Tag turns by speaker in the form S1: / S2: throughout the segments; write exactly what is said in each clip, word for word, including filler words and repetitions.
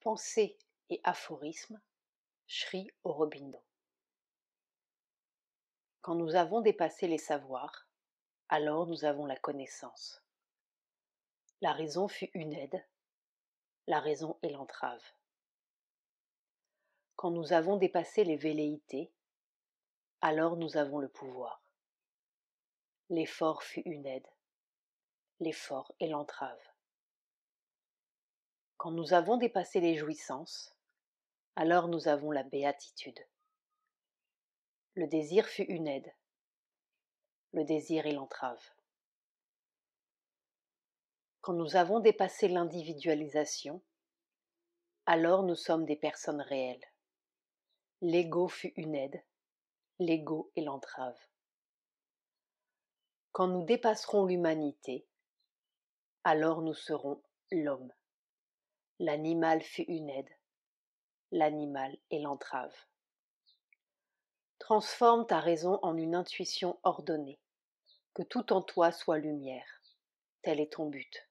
S1: Pensée et aphorisme, Sri Aurobindo. Quand nous avons dépassé les savoirs, alors nous avons la connaissance. La raison fut une aide, la raison est l'entrave. Quand nous avons dépassé les velléités, alors nous avons le pouvoir. L'effort fut une aide, l'effort est l'entrave. Quand nous avons dépassé les jouissances, alors nous avons la béatitude. Le désir fut une aide, le désir est l'entrave. Quand nous avons dépassé l'individualisation, alors nous sommes des personnes réelles. L'ego fut une aide, l'ego est l'entrave. Quand nous dépasserons l'humanité, alors nous serons l'homme. L'animal fut une aide, l'animal est l'entrave. Transforme ta raison en une intuition ordonnée, que tout en toi soit lumière, tel est ton but.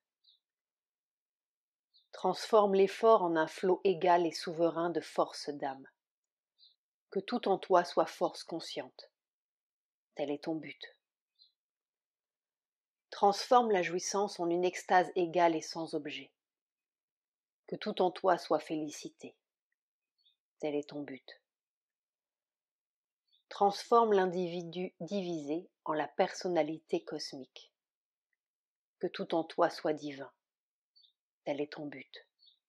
S1: Transforme l'effort en un flot égal et souverain de force d'âme, que tout en toi soit force consciente, tel est ton but. Transforme la jouissance en une extase égale et sans objet, que tout en toi soit félicité, tel est ton but. Transforme l'individu divisé en la personnalité cosmique, que tout en toi soit divin, tel est ton but.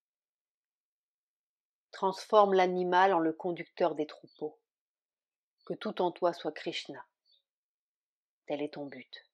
S1: Transforme l'animal en le conducteur des troupeaux, que tout en toi soit Krishna, tel est ton but.